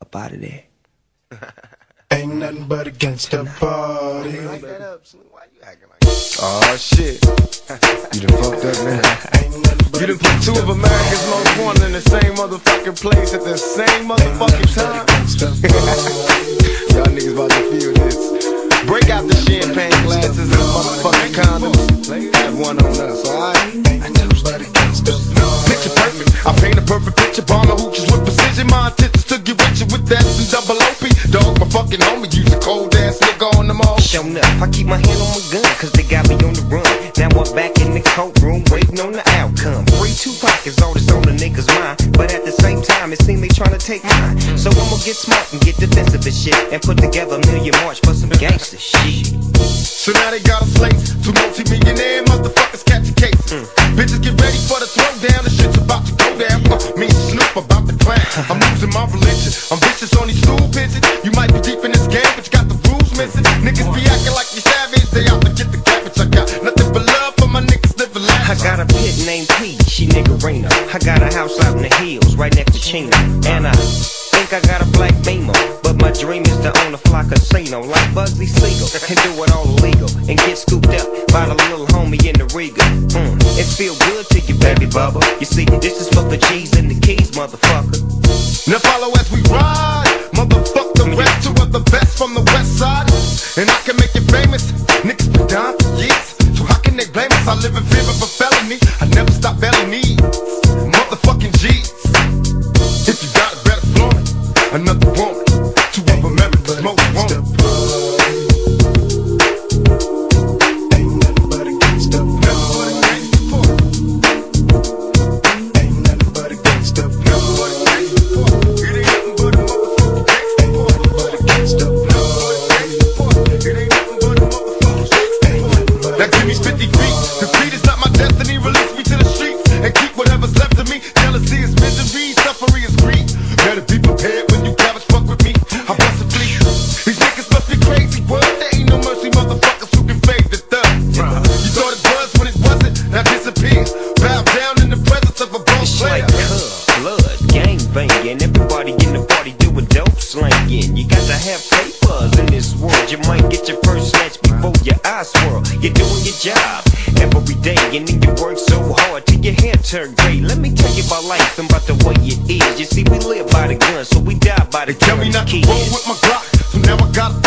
up out of there. Ain't nothing but a gangsta party. Why you acting like that? Oh shit. You done fucked up, man. You done put two of America's most wanted in the same motherfucking place at the same motherfucking time. Y'all niggas about to feel this. Break out the champagne glasses and the motherfucking condoms. Have one on us, alright? Picture perfect. I paint a perfect picture. Bomb the hooches with precision. My intentions to get with you with that and double OP. Dog, my fucking homie. Use a cold ass nigga on them all. Shown up, I keep my hand on my gun, cause they got me on the run. Now I'm back in the courtroom, waiting on the outcome. Free Tupac is all that's on the niggas' mind, but at the same time, it seems they tryna take mine. So I'ma get smart and get defensive and shit, and put together a million march for some gangster shit. So now they got a slate, two multi-millionaire motherfuckers catch a case. Bitches get ready for the throwdown, the shit's about to go down. Me and Snoop about to clown. I'm losing my religion, I'm vicious on these stool pigeons. You might be deep in this game, but you got the rules missing. Niggas be acting like you savage, they out to get the cabbage. I got nothing but love for my niggas living life. I got a pit named P, she niggerina. I got a house out in the hills, right next to Chino. And I think I got a black Beamer, but my dream is to own a fly casino like Bugsy Siegel and do it all illegal and get scooped up by the little homie in the Riga. It feel good to you, baby bubba. You see, this is for the G's and the keys, motherfucker. Now follow as we ride, motherfuck the rest. Two of the best from the west side, and I can make you famous. Niggas been down for years, so how can they blame us? I live in fear of a felony, I never stop felonies. Motherfucking G's. If you got it, better flaunt it. Another woman, two of America's most wanted. Now give me 50 feet. Defeat is not my destiny. Release me to the streets and keep whatever's left of me. Jealousy is misery, suffering is greed. Better be prepared when you cabbage fuck with me. I bust a fleet. These niggas must be crazy. Word, there ain't no mercy, motherfuckers who can fade the thug. You thought it was when it wasn't. Now disappears. Bow down in the presence of a boss player. It's like blood, gang banging. Everybody in the party doing dope slanging. You got to have papers in this world. You might get your first snatch before your eyes swirl. You're doing your job every day, and then you work so hard till your hair turn gray. Let me tell you about life and about the way it is. You see, we live by the gun, so we die by the gun. Tell me not to roll with my Glock, so now I gotta